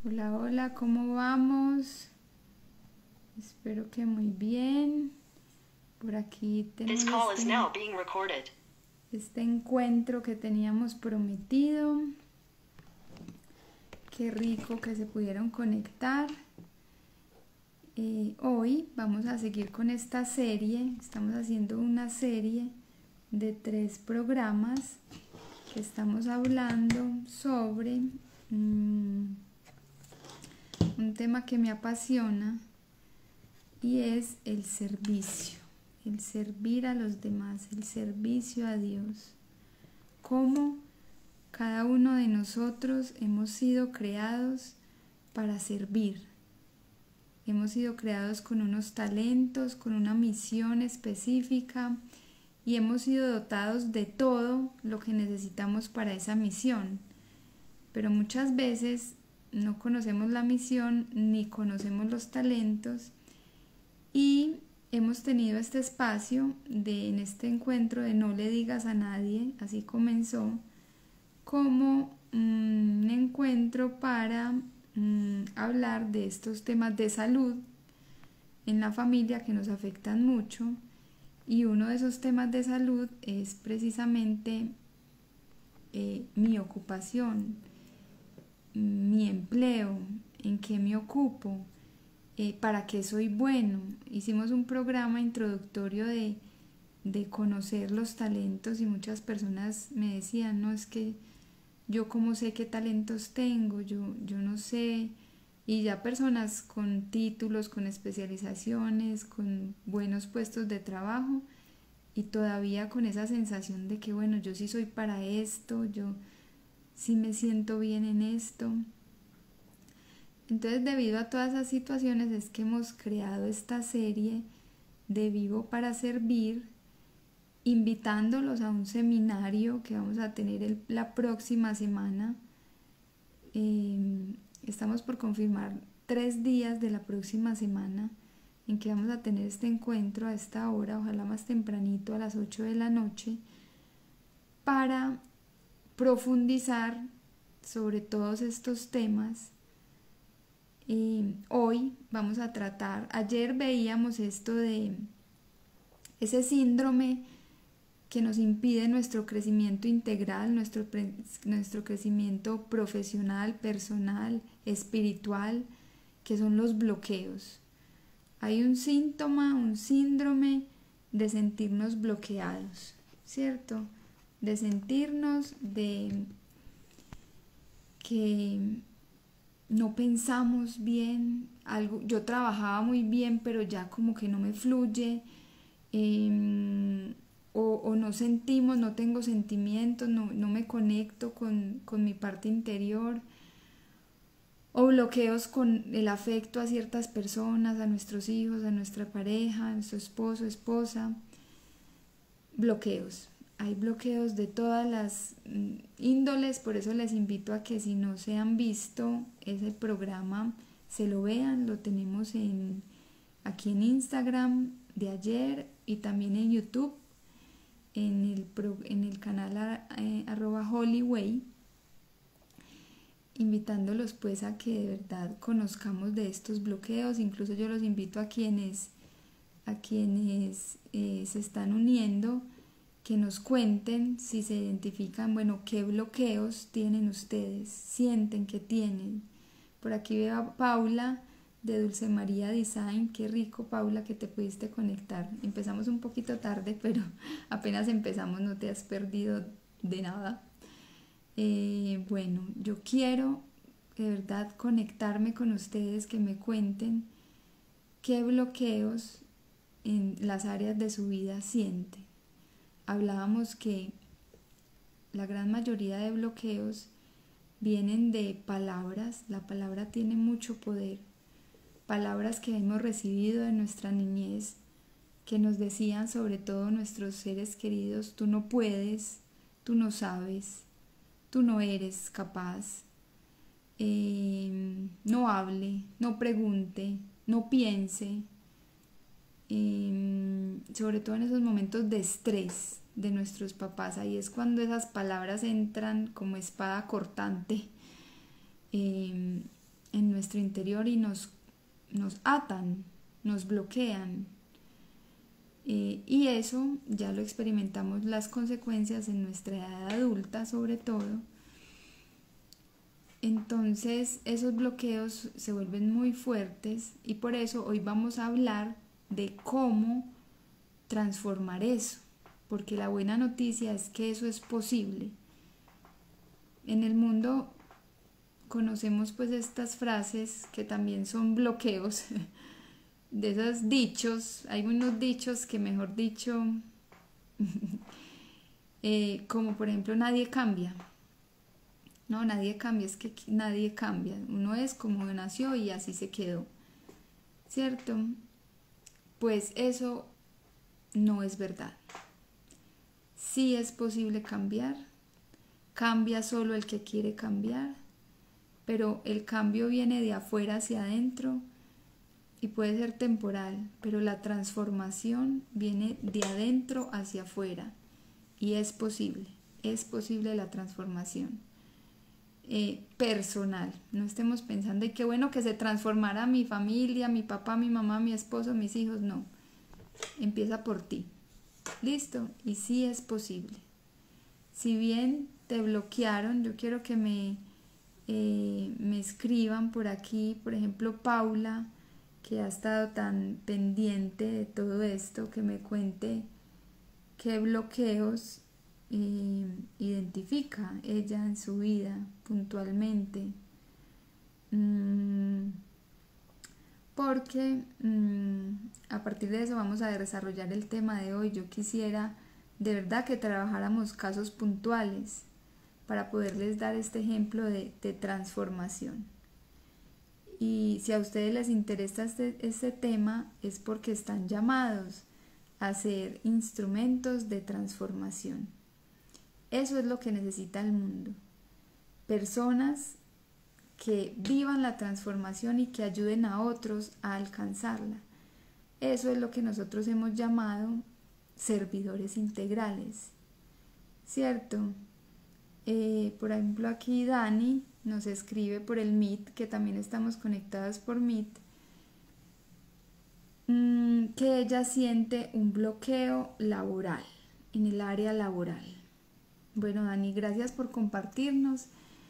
Hola, hola, ¿cómo vamos? Espero que muy bien. Por aquí tenemos este encuentro que teníamos prometido. Qué rico que se pudieron conectar. Hoy vamos a seguir con esta serie. Estamos haciendo una serie de 3 programas que estamos hablando sobre un tema que me apasiona y es el servicio, el servir a los demás, el servicio a Dios. Cómo cada uno de nosotros hemos sido creados para servir. Hemos sido creados con unos talentos, con una misión específica y hemos sido dotados de todo lo que necesitamos para esa misión. Pero muchas veces no conocemos la misión ni conocemos los talentos y hemos tenido este espacio en este encuentro de no le digas a nadie, así comenzó, como un encuentro para hablar de estos temas de salud en la familia que nos afectan mucho, y uno de esos temas de salud es precisamente mi ocupación, mi empleo, en qué me ocupo, para qué soy bueno. Hicimos un programa introductorio de conocer los talentos y muchas personas me decían, no, es que yo cómo sé qué talentos tengo, yo no sé. Y ya personas con títulos, con especializaciones, con buenos puestos de trabajo y todavía con esa sensación de que bueno, yo sí soy para esto, yo sí me siento bien en esto. Entonces, debido a todas esas situaciones es que hemos creado esta serie de Vivo para Servir, invitándolos a un seminario que vamos a tener la próxima semana. Estamos por confirmar 3 días de la próxima semana en que vamos a tener este encuentro a esta hora, ojalá más tempranito, a las 8 de la noche, para profundizar sobre todos estos temas. Hoy vamos a tratar, ayer veíamos esto de ese síndrome que nos impide nuestro crecimiento integral, nuestro crecimiento profesional, personal, espiritual, que son los bloqueos. Hay un síntoma, un síndrome de sentirnos bloqueados, ¿cierto? De sentirnos de que no pensamos bien, yo trabajaba muy bien, pero ya como que no me fluye, o no sentimos, no tengo sentimientos, no me conecto con mi parte interior, o bloqueos con el afecto a ciertas personas, a nuestros hijos, a nuestra pareja, a nuestro esposo, esposa. Bloqueos. Hay bloqueos de todas las índoles, por eso les invito a que si no se han visto ese programa, se lo vean. Lo tenemos aquí en Instagram de ayer y también en YouTube, en el canal @Hollyway, invitándolos pues a que de verdad conozcamos de estos bloqueos. Incluso yo los invito a quienes se están uniendo, que nos cuenten si se identifican, bueno, qué bloqueos tienen ustedes, sienten que tienen. Por aquí veo a Paula de Dulce María Design. Qué rico, Paula, que te pudiste conectar. Empezamos un poquito tarde, pero apenas empezamos, no te has perdido de nada. Bueno, yo quiero de verdad conectarme con ustedes, que me cuenten qué bloqueos en las áreas de su vida sienten. Hablábamos que la gran mayoría de bloqueos vienen de palabras. La palabra tiene mucho poder. Palabras que hemos recibido de nuestra niñez, que nos decían, sobre todo nuestros seres queridos, tú no puedes, tú no sabes, tú no eres capaz, no hable, no pregunte, no piense. Sobre todo en esos momentos de estrés de nuestros papás, ahí es cuando esas palabras entran como espada cortante en nuestro interior y nos atan, nos bloquean. Y eso ya lo experimentamos las consecuencias en nuestra edad adulta sobre todo. Entonces esos bloqueos se vuelven muy fuertes y por eso hoy vamos a hablar de cómo transformar eso, porque la buena noticia es que eso es posible. En el mundo conocemos pues estas frases que también son bloqueos, de esos dichos, hay unos dichos que mejor dicho, como por ejemplo nadie cambia. No, nadie cambia, es que nadie cambia. Uno es como nació y así se quedó. ¿Cierto? Pues eso no es verdad. Sí es posible cambiar. Cambia solo el que quiere cambiar. Pero el cambio viene de afuera hacia adentro y puede ser temporal. Pero la transformación viene de adentro hacia afuera. Y es posible. Es posible la transformación. Personal, no estemos pensando y qué bueno que se transformara mi familia, mi papá, mi mamá, mi esposo, mis hijos, no, empieza por ti, listo, y sí es posible. Si bien te bloquearon, yo quiero que me escriban por aquí, por ejemplo Paula, que ha estado tan pendiente de todo esto, que me cuente qué bloqueos identifica ella en su vida puntualmente, porque a partir de eso vamos a desarrollar el tema de hoy. Yo quisiera de verdad que trabajáramos casos puntuales para poderles dar este ejemplo de transformación. Y si a ustedes les interesa este tema es porque están llamados a ser instrumentos de transformación. Eso es lo que necesita el mundo. Personas que vivan la transformación y que ayuden a otros a alcanzarla. Eso es lo que nosotros hemos llamado servidores integrales. ¿Cierto? Por ejemplo, aquí Dani nos escribe por el Meet, que también estamos conectadas por Meet, que ella siente un bloqueo laboral, en el área laboral. Bueno, Dani, gracias por compartirnos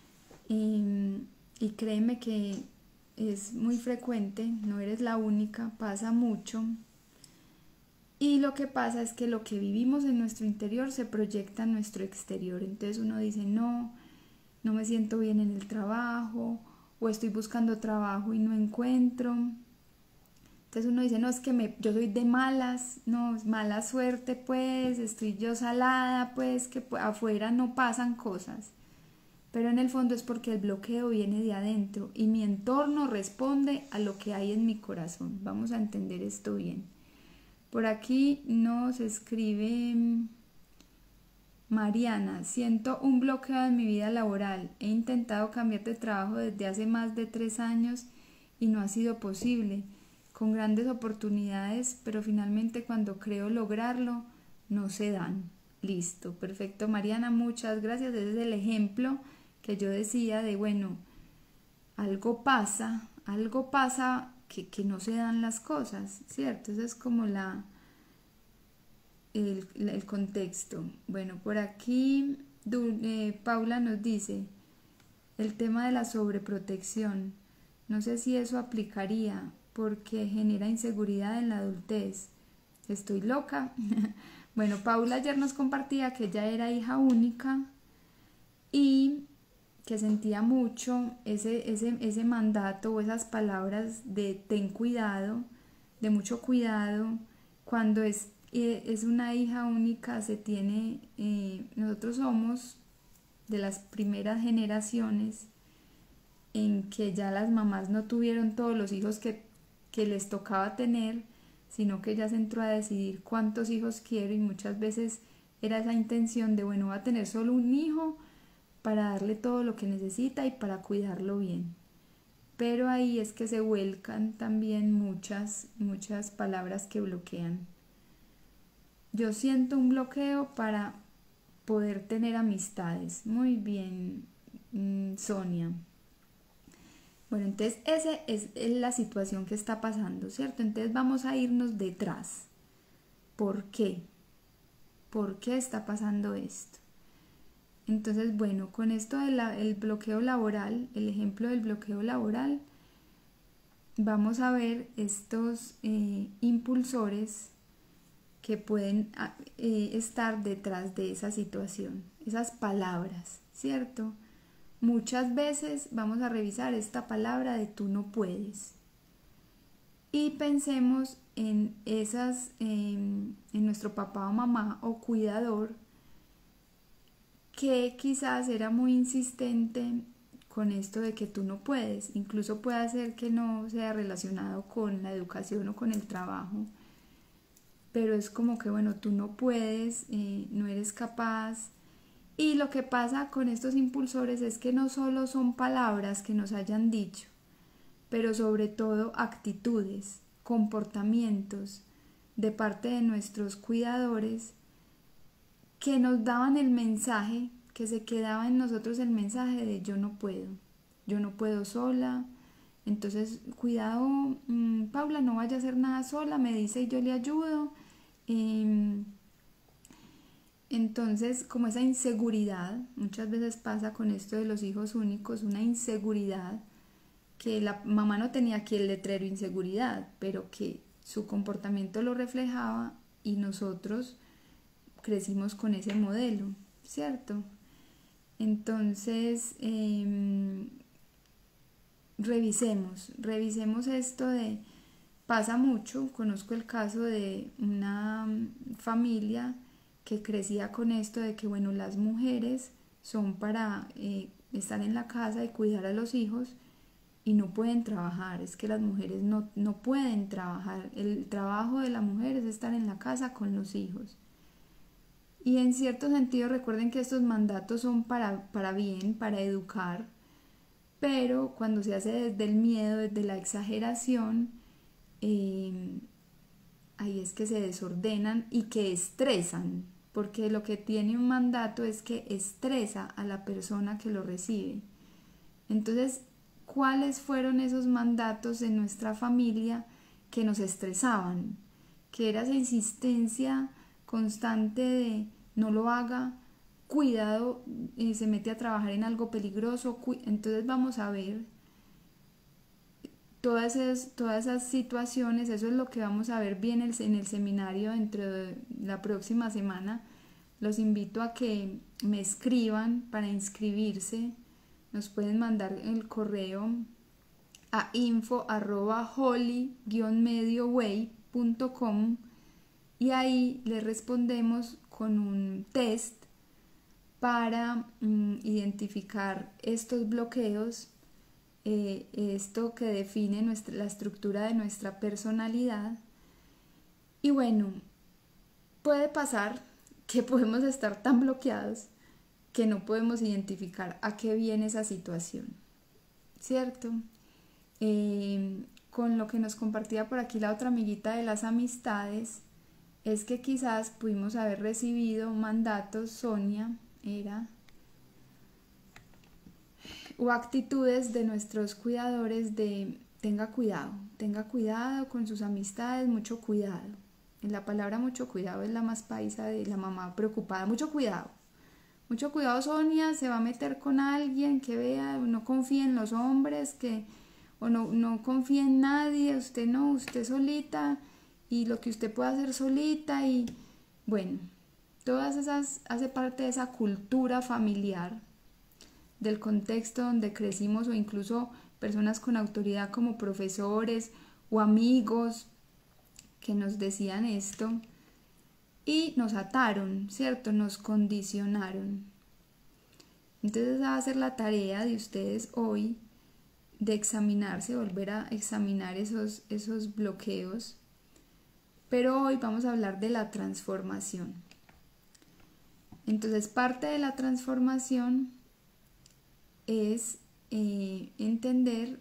y créeme que es muy frecuente, no eres la única, pasa mucho y lo que pasa es que lo que vivimos en nuestro interior se proyecta en nuestro exterior. Entonces uno dice no me siento bien en el trabajo o estoy buscando trabajo y no encuentro. Entonces uno dice, no, es que yo soy de malas, no, es mala suerte pues, estoy yo salada pues, que afuera no pasan cosas. Pero en el fondo es porque el bloqueo viene de adentro y mi entorno responde a lo que hay en mi corazón. Vamos a entender esto bien. Por aquí nos escribe Mariana, siento un bloqueo en mi vida laboral. He intentado cambiar de trabajo desde hace más de 3 años y no ha sido posible. Con grandes oportunidades, pero finalmente cuando creo lograrlo, no se dan. Listo, perfecto Mariana, muchas gracias. Ese es el ejemplo que yo decía de, bueno, algo pasa que no se dan las cosas, ¿cierto? Eso es como el contexto. Bueno, por aquí Paula nos dice, el tema de la sobreprotección, no sé si eso aplicaría porque genera inseguridad en la adultez. ¿Estoy loca? Bueno, Paula ayer nos compartía que ella era hija única y que sentía mucho ese mandato o esas palabras de ten cuidado, de mucho cuidado. Cuando es una hija única, se tiene, nosotros somos de las primeras generaciones en que ya las mamás no tuvieron todos los hijos que les tocaba tener, sino que ella se entró a decidir cuántos hijos quiero y muchas veces era esa intención de, bueno, va a tener solo un hijo para darle todo lo que necesita y para cuidarlo bien. Pero ahí es que se vuelcan también muchas palabras que bloquean. Yo siento un bloqueo para poder tener amistades. Muy bien, Sonia. Bueno, entonces esa es la situación que está pasando, ¿cierto? Entonces vamos a irnos detrás. ¿Por qué? ¿Por qué está pasando esto? Entonces, bueno, con esto del bloqueo laboral, el ejemplo del bloqueo laboral, vamos a ver estos impulsores que pueden estar detrás de esa situación, esas palabras, ¿cierto? Muchas veces vamos a revisar esta palabra de tú no puedes y pensemos en en nuestro papá o mamá o cuidador que quizás era muy insistente con esto de que tú no puedes, incluso puede ser que no sea relacionado con la educación o con el trabajo, pero es como que bueno, tú no puedes, no eres capaz. Y lo que pasa con estos impulsores es que no solo son palabras que nos hayan dicho, pero sobre todo actitudes, comportamientos de parte de nuestros cuidadores que nos daban el mensaje, que se quedaba en nosotros el mensaje de yo no puedo sola, entonces cuidado, Paula, no vaya a hacer nada sola, me dice y yo le ayudo. Entonces, como esa inseguridad, muchas veces pasa con esto de los hijos únicos, una inseguridad que la mamá no tenía aquí el letrero inseguridad, pero que su comportamiento lo reflejaba y nosotros crecimos con ese modelo, ¿cierto? Entonces, revisemos esto de, pasa mucho, conozco el caso de una familia que crecía con esto de que, bueno, las mujeres son para estar en la casa y cuidar a los hijos y no pueden trabajar, es que las mujeres no pueden trabajar, el trabajo de la mujer es estar en la casa con los hijos. Y en cierto sentido recuerden que estos mandatos son para bien, para educar, pero cuando se hace desde el miedo, desde la exageración, ahí es que se desordenan y que estresan, porque lo que tiene un mandato es que estresa a la persona que lo recibe. Entonces, ¿cuáles fueron esos mandatos en nuestra familia que nos estresaban? Que era esa insistencia constante de no lo haga, cuidado, se mete a trabajar en algo peligroso. Entonces vamos a ver todas esas situaciones, eso es lo que vamos a ver bien en el seminario dentro de la próxima semana. Los invito a que me escriban para inscribirse. Nos pueden mandar el correo a info@holy-medioway.com y ahí les respondemos con un test para identificar estos bloqueos, esto que define la estructura de nuestra personalidad. Y bueno, puede pasar que podemos estar tan bloqueados que no podemos identificar a qué viene esa situación, ¿cierto? Con lo que nos compartía por aquí la otra amiguita de las amistades, es que quizás pudimos haber recibido mandatos, Sonia era, o actitudes de nuestros cuidadores de tenga cuidado con sus amistades, mucho cuidado. La palabra mucho cuidado es la más paisa de la mamá preocupada, mucho cuidado. Mucho cuidado, Sonia, se va a meter con alguien que vea, no confíe en los hombres, o no confíe en nadie, usted solita, y lo que usted pueda hacer solita, y bueno, todas esas, hace parte de esa cultura familiar, del contexto donde crecimos, o incluso personas con autoridad como profesores o amigos que nos decían esto. Y nos ataron, ¿cierto? Nos condicionaron. Entonces esa va a ser la tarea de ustedes hoy, de examinarse, volver a examinar esos bloqueos. Pero hoy vamos a hablar de la transformación. Entonces parte de la transformación es entender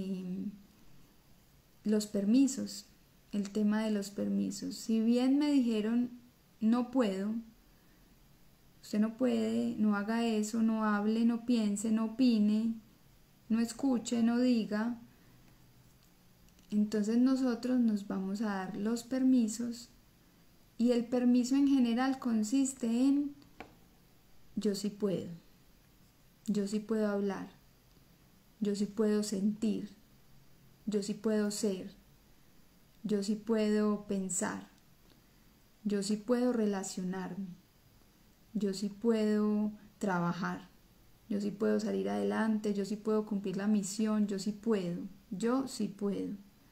los permisos, el tema de los permisos. Si bien me dijeron no puedo, usted no puede, no haga eso, no hable, no piense, no opine, no escuche, no diga, entonces nosotros nos vamos a dar los permisos, y el permiso en general consiste en yo sí puedo hablar, yo sí puedo sentir, yo sí puedo ser, yo sí puedo pensar, yo sí puedo relacionarme, yo sí puedo trabajar, yo sí puedo salir adelante, yo sí puedo cumplir la misión, yo sí puedo, yo sí puedo.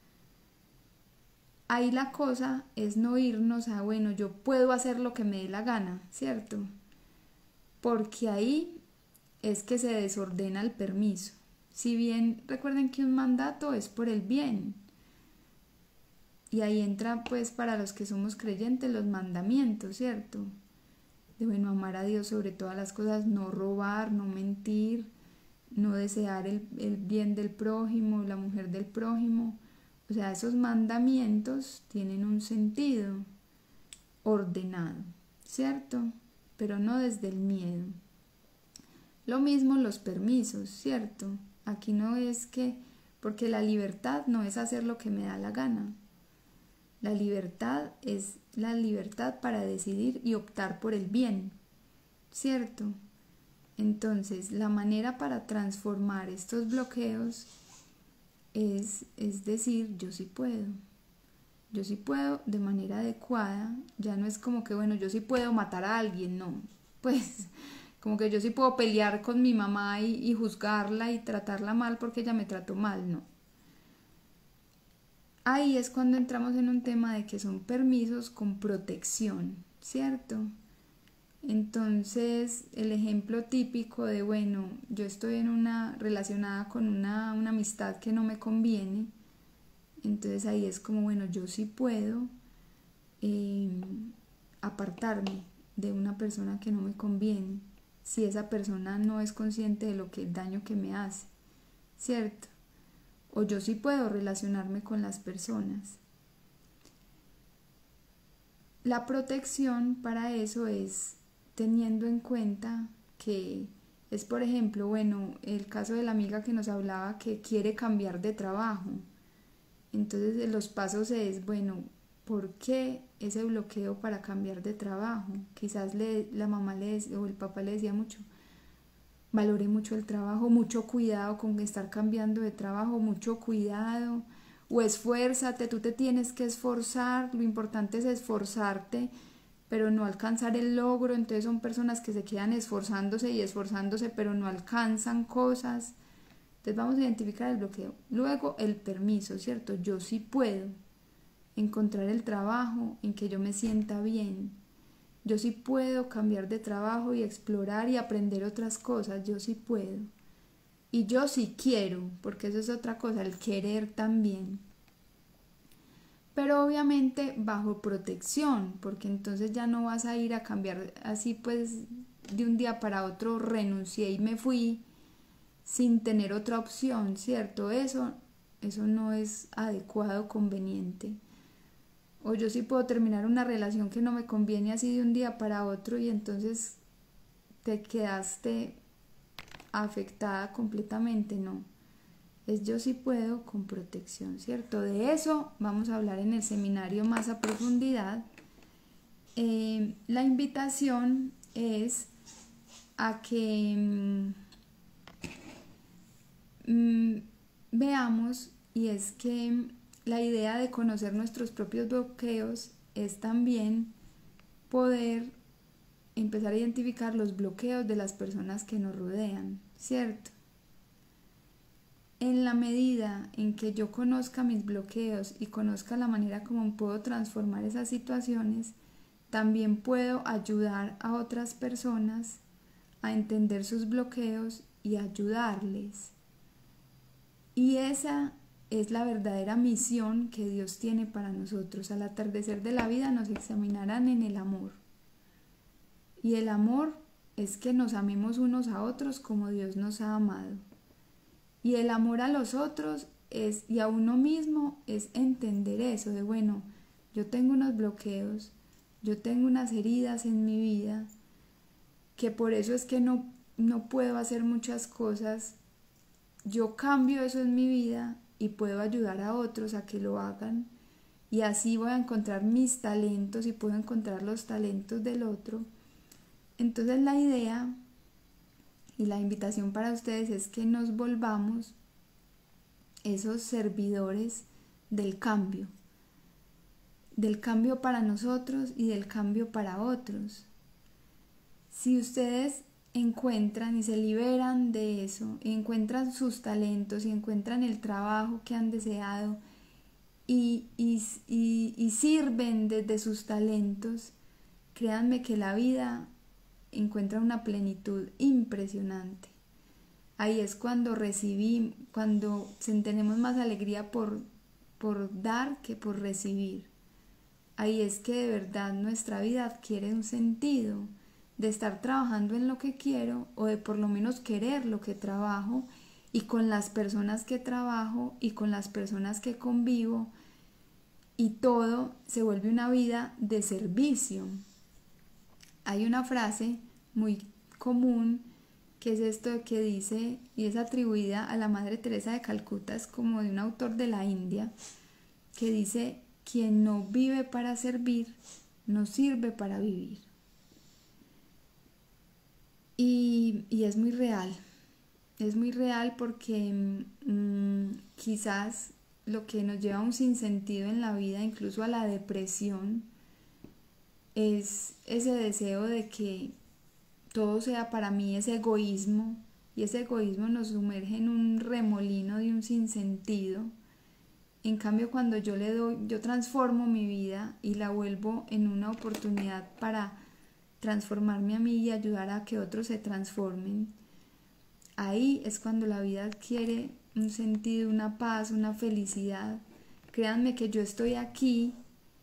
Ahí la cosa es no irnos a, bueno, yo puedo hacer lo que me dé la gana, ¿cierto? Porque ahí es que se desordena el permiso. Si bien recuerden que un mandato es por el bien, y ahí entra pues para los que somos creyentes los mandamientos, ¿cierto? De bueno, amar a Dios sobre todas las cosas, no robar, no mentir, no desear el bien del prójimo, la mujer del prójimo. O sea, esos mandamientos tienen un sentido ordenado, ¿cierto? Pero no desde el miedo. Lo mismo los permisos, ¿cierto? Aquí no es que, porque la libertad no es hacer lo que me da la gana. La libertad es la libertad para decidir y optar por el bien, ¿cierto? Entonces, la manera para transformar estos bloqueos es decir, yo sí puedo de manera adecuada. Ya no es como que, bueno, yo sí puedo matar a alguien, no, pues como que yo sí puedo pelear con mi mamá y juzgarla y tratarla mal porque ella me trató mal, no. Ahí es cuando entramos en un tema de que son permisos con protección, ¿cierto? Entonces, el ejemplo típico de, bueno, yo estoy en una relacionada con una amistad que no me conviene, entonces ahí es como, bueno, yo sí puedo apartarme de una persona que no me conviene, si esa persona no es consciente de lo que el daño que me hace, ¿cierto? O yo sí puedo relacionarme con las personas. La protección para eso es teniendo en cuenta que es, por ejemplo, bueno, el caso de la amiga que nos hablaba que quiere cambiar de trabajo. Entonces los pasos es, bueno, ¿por qué ese bloqueo para cambiar de trabajo? Quizás la mamá o el papá le decía mucho, valore mucho el trabajo, mucho cuidado con estar cambiando de trabajo, mucho cuidado, o esfuérzate, tú te tienes que esforzar, lo importante es esforzarte, pero no alcanzar el logro. Entonces son personas que se quedan esforzándose y esforzándose, pero no alcanzan cosas. Entonces vamos a identificar el bloqueo. Luego el permiso, ¿cierto? Yo sí puedo encontrar el trabajo en que yo me sienta bien. Yo sí puedo cambiar de trabajo y explorar y aprender otras cosas, yo sí puedo. Y yo sí quiero, porque eso es otra cosa, el querer también. Pero obviamente bajo protección, porque entonces ya no vas a ir a cambiar así pues de un día para otro, renuncié y me fui sin tener otra opción, ¿cierto? Eso no es adecuado, conveniente. O yo sí puedo terminar una relación que no me conviene así de un día para otro y entonces te quedaste afectada completamente, no. Es yo sí puedo con protección, ¿cierto? De eso vamos a hablar en el seminario más a profundidad. La invitación es a que veamos, y es que la idea de conocer nuestros propios bloqueos es también poder empezar a identificar los bloqueos de las personas que nos rodean, ¿cierto? En la medida en que yo conozca mis bloqueos y conozca la manera como puedo transformar esas situaciones, también puedo ayudar a otras personas a entender sus bloqueos y ayudarles. Y esa es la verdadera misión que Dios tiene para nosotros. Al atardecer de la vida nos examinarán en el amor. Y el amor es que nos amemos unos a otros como Dios nos ha amado. Y el amor a los otros y a uno mismo es entender eso de, bueno, yo tengo unos bloqueos, yo tengo unas heridas en mi vida, que por eso es que no puedo hacer muchas cosas yo cambio eso en mi vida y puedo ayudar a otros a que lo hagan, y así voy a encontrar mis talentos y puedo encontrar los talentos del otro. Entonces la idea y la invitación para ustedes es que nos volvamos esos servidores del cambio para nosotros y del cambio para otros. Si ustedes encuentran y se liberan de eso, y encuentran sus talentos y encuentran el trabajo que han deseado y sirven desde sus talentos, créanme que la vida encuentra una plenitud impresionante. Ahí es cuando cuando tenemos más alegría por dar que por recibir. Ahí es que de verdad nuestra vida adquiere un sentido de estar trabajando en lo que quiero, o de por lo menos querer lo que trabajo, y con las personas que trabajo y con las personas que convivo, y todo se vuelve una vida de servicio. Hay una frase muy común que es esto que dice, y es atribuida a la Madre Teresa de Calcuta, es como de un autor de la India, que dice: quien no vive para servir, no sirve para vivir. Y es muy real porque quizás lo que nos lleva a un sinsentido en la vida, incluso a la depresión, es ese deseo de que todo sea para mí, ese egoísmo, y ese egoísmo nos sumerge en un remolino de un sinsentido. En cambio, cuando yo transformo mi vida y la vuelvo en una oportunidad para transformarme a mí y ayudar a que otros se transformen, ahí es cuando la vida adquiere un sentido, una paz, una felicidad. Créanme que yo estoy aquí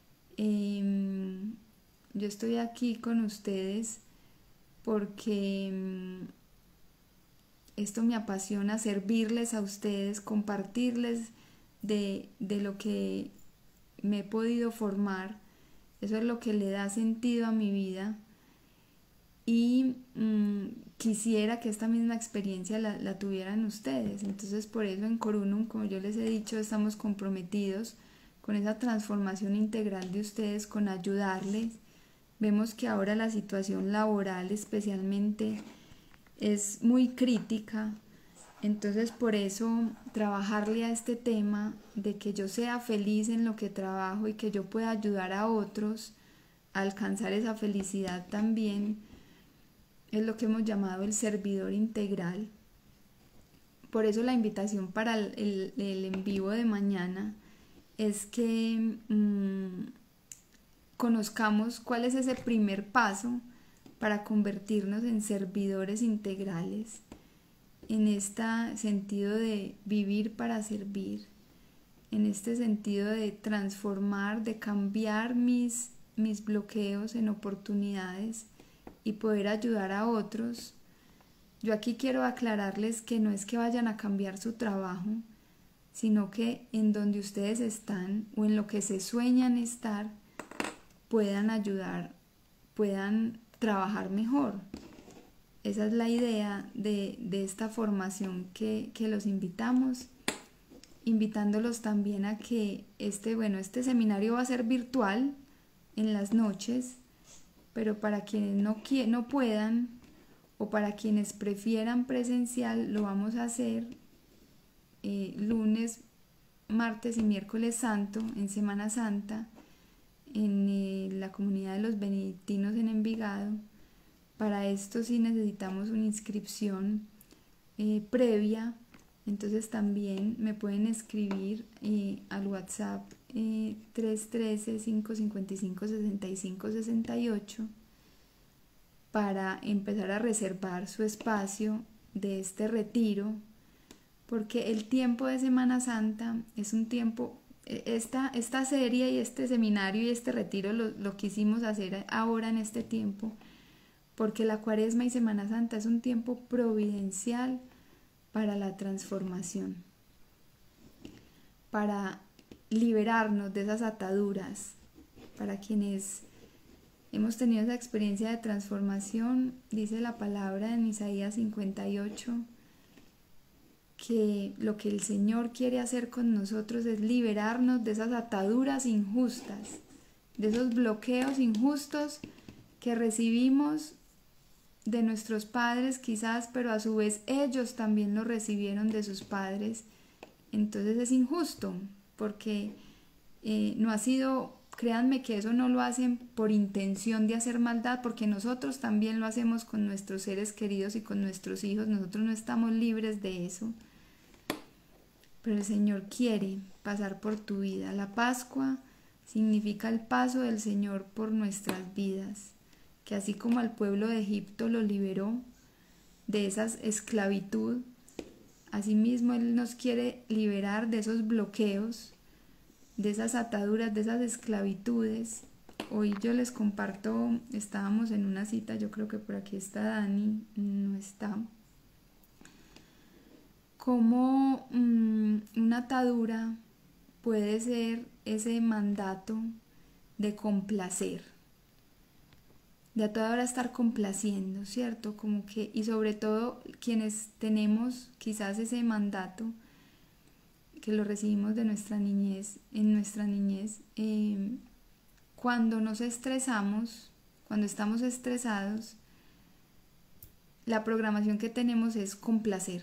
con ustedes porque esto me apasiona, servirles a ustedes, compartirles de lo que me he podido formar. Eso es lo que le da sentido a mi vida, y quisiera que esta misma experiencia la tuvieran ustedes. Entonces por eso en Corunum, como yo les he dicho, estamos comprometidos con esa transformación integral de ustedes, con ayudarles. Vemos que ahora la situación laboral especialmente es muy crítica, entonces por eso trabajarle a este tema de que yo sea feliz en lo que trabajo y que yo pueda ayudar a otros a alcanzar esa felicidad también, es lo que hemos llamado el servidor integral. Por eso la invitación para el en vivo de mañana es que conozcamos cuál es ese primer paso para convertirnos en servidores integrales, en este sentido de vivir para servir, en este sentido de transformar, de cambiar mis bloqueos en oportunidades y poder ayudar a otros. Yo aquí quiero aclararles que no es que vayan a cambiar su trabajo, sino que en donde ustedes están o en lo que se sueñan estar, puedan ayudar, puedan trabajar mejor. Esa es la idea de esta formación que los invitamos, invitándolos también a que este seminario va a ser virtual en las noches, pero para quienes no puedan, o para quienes prefieran presencial, lo vamos a hacer lunes, martes y miércoles santo, en Semana Santa, en la comunidad de los benedictinos en Envigado. Para esto sí necesitamos una inscripción previa, entonces también me pueden escribir al WhatsApp 313-555-6568 para empezar a reservar su espacio de este retiro, porque el tiempo de Semana Santa es un tiempo, esta serie y este seminario y este retiro lo quisimos hacer ahora en este tiempo, porque la Cuaresma y Semana Santa es un tiempo providencial para la transformación, para liberarnos de esas ataduras. Para quienes hemos tenido esa experiencia de transformación, dice la palabra en Isaías 58, que lo que el Señor quiere hacer con nosotros es liberarnos de esas ataduras injustas, de esos bloqueos injustos que recibimos de nuestros padres quizás, pero a su vez ellos también lo recibieron de sus padres. Entonces es injusto, porque no ha sido, créanme que eso no lo hacen por intención de hacer maldad, porque nosotros también lo hacemos con nuestros seres queridos y con nuestros hijos, nosotros no estamos libres de eso. Pero el Señor quiere pasar por tu vida. La Pascua significa el paso del Señor por nuestras vidas, que así como al pueblo de Egipto lo liberó de esa esclavitud, asimismo Él nos quiere liberar de esos bloqueos, de esas ataduras, de esas esclavitudes. Hoy yo les comparto, estábamos en una cita, yo creo que por aquí está Dani, no está, como una atadura puede ser ese mandato de complacer, de a toda hora estar complaciendo, ¿cierto? Como que, y sobre todo quienes tenemos quizás ese mandato, que lo recibimos de nuestra niñez, en nuestra niñez, cuando nos estresamos, cuando estamos estresados, la programación que tenemos es complacer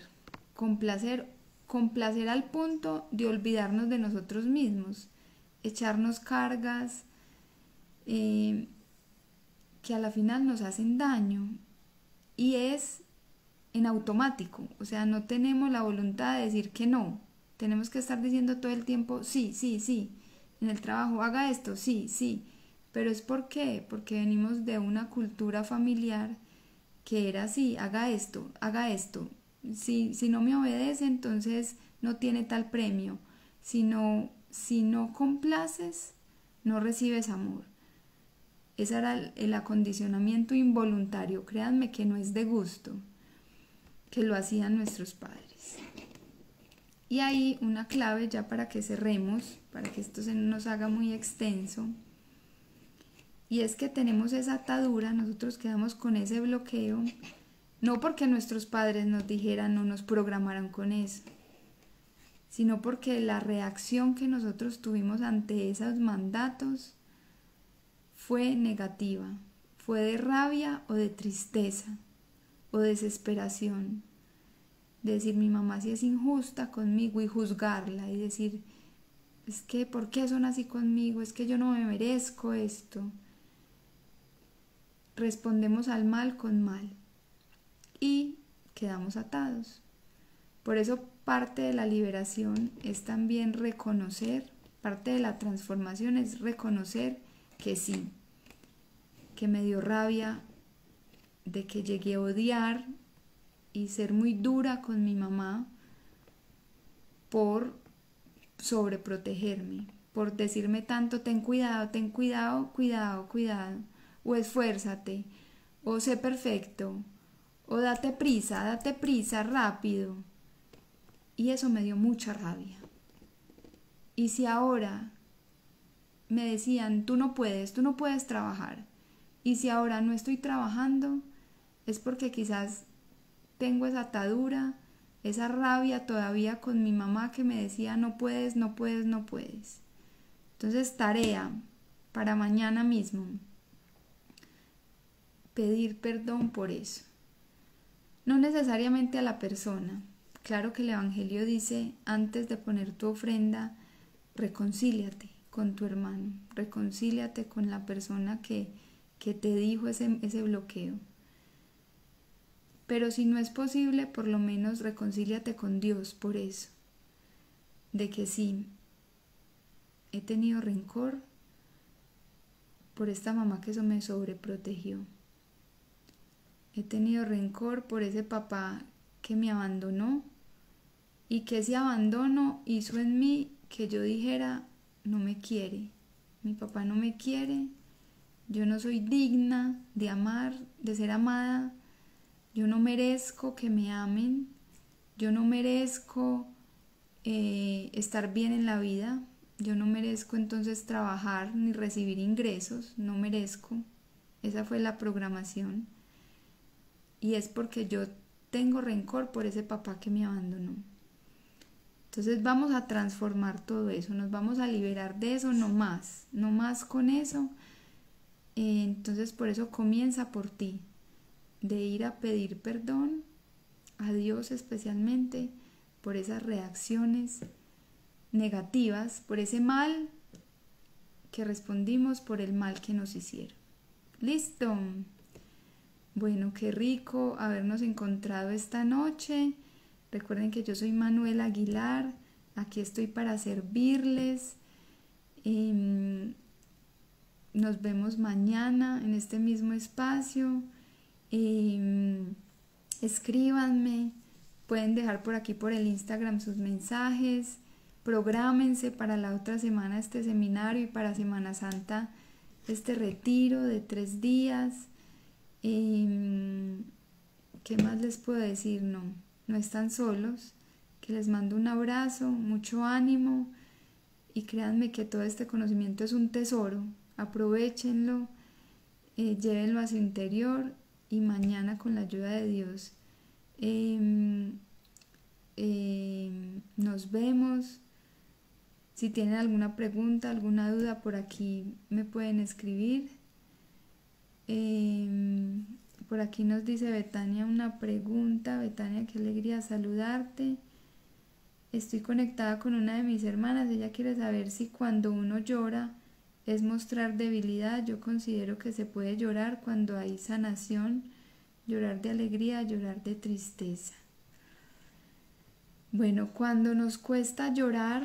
al punto de olvidarnos de nosotros mismos, echarnos cargas que a la final nos hacen daño, y es en automático, o sea, no tenemos la voluntad de decir que no, tenemos que estar diciendo todo el tiempo sí, sí, sí, en el trabajo haga esto, sí, sí, pero es porque venimos de una cultura familiar que era así, haga esto, si no me obedece entonces no tiene tal premio, si no complaces no recibes amor. Ese era el acondicionamiento involuntario, créanme que no es de gusto, que lo hacían nuestros padres. Y ahí una clave ya para que cerremos, para que esto se nos haga muy extenso, y es que tenemos esa atadura, nosotros quedamos con ese bloqueo, no porque nuestros padres nos dijeran o nos programaran con eso, sino porque la reacción que nosotros tuvimos ante esos mandatos fue negativa, fue de rabia o de tristeza o desesperación, de decir mi mamá sí es injusta conmigo y juzgarla y decir es que ¿por qué son así conmigo? Es que yo no me merezco esto. Respondemos al mal con mal y quedamos atados. Por eso parte de la liberación es también reconocer, parte de la transformación es reconocer que sí, que me dio rabia, de que llegué a odiar y ser muy dura con mi mamá por sobreprotegerme, por decirme tanto ten cuidado, cuidado, o esfuérzate, o sé perfecto, o date prisa, rápido. Y eso me dio mucha rabia. Y si ahora me decían tú no puedes trabajar, y si ahora no estoy trabajando, es porque quizás tengo esa atadura, esa rabia todavía con mi mamá que me decía no puedes. Entonces, tarea para mañana mismo, pedir perdón por eso. No necesariamente a la persona. Claro que el Evangelio dice, antes de poner tu ofrenda, reconcíliate con tu hermano, reconcíliate con la persona que te dijo ese bloqueo. Pero si no es posible, por lo menos reconcíliate con Dios por eso. De que sí, he tenido rencor por esta mamá que eso me sobreprotegió. He tenido rencor por ese papá que me abandonó y que ese abandono hizo en mí que yo dijera, no me quiere, mi papá no me quiere, yo no soy digna de amar, de ser amada, yo no merezco que me amen, yo no merezco estar bien en la vida, yo no merezco entonces trabajar ni recibir ingresos, no merezco. Esa fue la programación. Y es porque yo tengo rencor por ese papá que me abandonó. Entonces vamos a transformar todo eso, nos vamos a liberar de eso, no más con eso. Entonces por eso comienza por ti, de ir a pedir perdón a Dios especialmente por esas reacciones negativas, por ese mal que respondimos, por el mal que nos hicieron. ¿Listo? Bueno, qué rico habernos encontrado esta noche. Recuerden que yo soy Manuela Aguilar, aquí estoy para servirles. Nos vemos mañana en este mismo espacio. Escríbanme, pueden dejar por aquí por el Instagram sus mensajes. Prográmense para la otra semana este seminario y para Semana Santa este retiro de 3 días. ¿Qué más les puedo decir? No están solos, que les mando un abrazo, mucho ánimo y créanme que todo este conocimiento es un tesoro. Aprovéchenlo, llévenlo a su interior y mañana con la ayuda de Dios nos vemos. Si tienen alguna pregunta, alguna duda, por aquí me pueden escribir. Por aquí nos dice Betania una pregunta. Betania, qué alegría saludarte. Estoy conectada con una de mis hermanas. Ella quiere saber si cuando uno llora es mostrar debilidad. Yo considero que se puede llorar cuando hay sanación, llorar de alegría, llorar de tristeza. Bueno, cuando nos cuesta llorar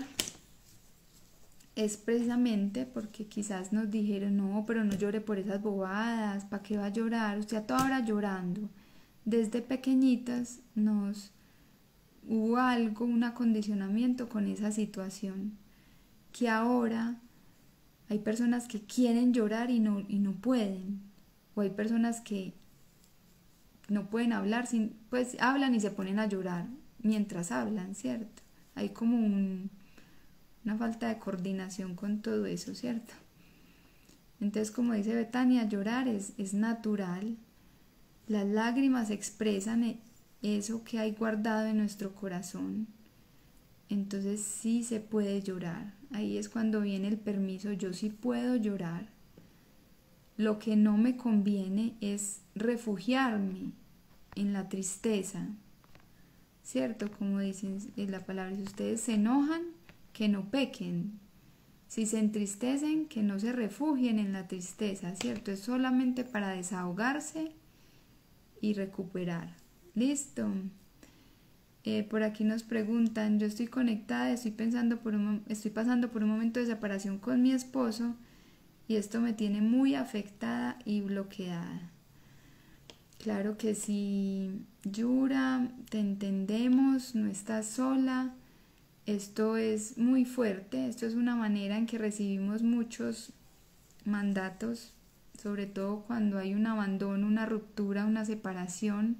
es precisamente porque quizás nos dijeron, no, pero no llore por esas bobadas, ¿para qué va a llorar? Usted a toda hora llorando. Desde pequeñitas hubo algo, un acondicionamiento con esa situación, que ahora hay personas que quieren llorar y no pueden, o hay personas que no pueden hablar, pues hablan y se ponen a llorar mientras hablan, ¿cierto? Hay como una falta de coordinación con todo eso, ¿cierto? Entonces, como dice Betania, llorar es natural. Las lágrimas expresan eso que hay guardado en nuestro corazón. Entonces sí se puede llorar. Ahí es cuando viene el permiso. Yo sí puedo llorar. Lo que no me conviene es refugiarme en la tristeza, ¿cierto? Como dicen la palabra, si ustedes se enojan, que no pequen. Si se entristecen, que no se refugien en la tristeza, ¿cierto? Es solamente para desahogarse y recuperar. ¿Listo? Por aquí nos preguntan, yo estoy conectada, estoy pasando por un momento de separación con mi esposo y esto me tiene muy afectada y bloqueada. Claro que sí, Yura, te entendemos, no estás sola. Esto es muy fuerte, esto es una manera en que recibimos muchos mandatos, sobre todo cuando hay un abandono, una ruptura, una separación.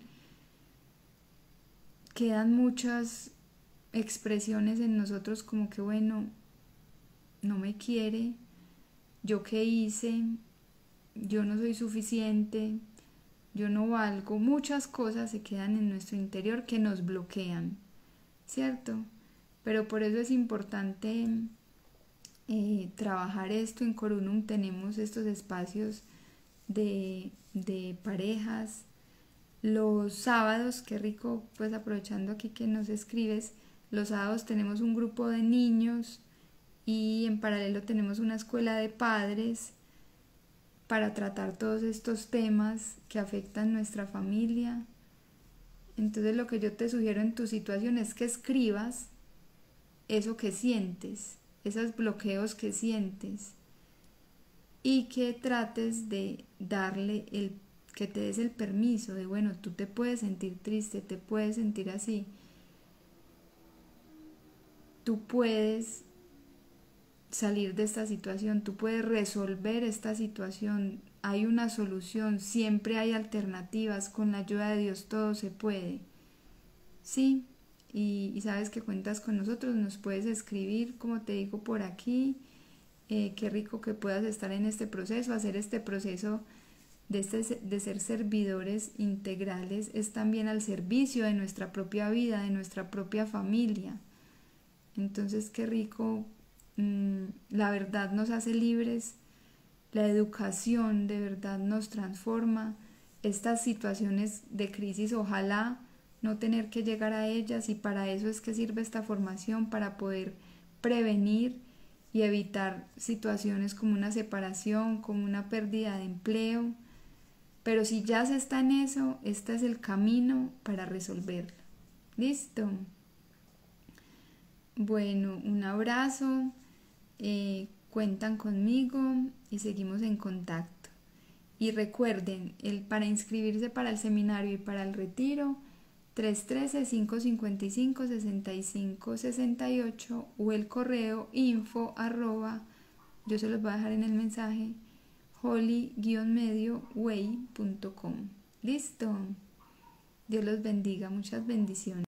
Quedan muchas expresiones en nosotros como que, bueno, no me quiere, yo qué hice, yo no soy suficiente, yo no valgo. Muchas cosas se quedan en nuestro interior que nos bloquean, ¿cierto? Pero por eso es importante trabajar esto. En Corunum tenemos estos espacios de parejas. Los sábados, qué rico, pues aprovechando aquí que nos escribes, los sábados tenemos un grupo de niños y en paralelo tenemos una escuela de padres para tratar todos estos temas que afectan nuestra familia. Entonces lo que yo te sugiero en tu situación es que escribas eso que sientes, esos bloqueos que sientes y que trates de que te des el permiso de, bueno, tú te puedes sentir triste, te puedes sentir así, tú puedes salir de esta situación, tú puedes resolver esta situación, hay una solución, siempre hay alternativas, con la ayuda de Dios todo se puede, ¿sí? Y sabes que cuentas con nosotros, nos puedes escribir, como te digo, por aquí. Qué rico que puedas estar en este proceso, hacer este proceso de ser servidores integrales, es también al servicio de nuestra propia vida, de nuestra propia familia. Entonces qué rico, la verdad nos hace libres, la educación de verdad nos transforma. Estas situaciones de crisis, ojalá no tener que llegar a ellas, y para eso es que sirve esta formación, para poder prevenir y evitar situaciones como una separación, como una pérdida de empleo. Pero si ya se está en eso, este es el camino para resolverlo. ¿Listo? Bueno, un abrazo, cuentan conmigo y seguimos en contacto. Y recuerden, para inscribirse para el seminario y para el retiro, 313-555-6568 o el correo info @ yo se los voy a dejar en el mensaje, holy-way.com. Listo. Dios los bendiga, muchas bendiciones.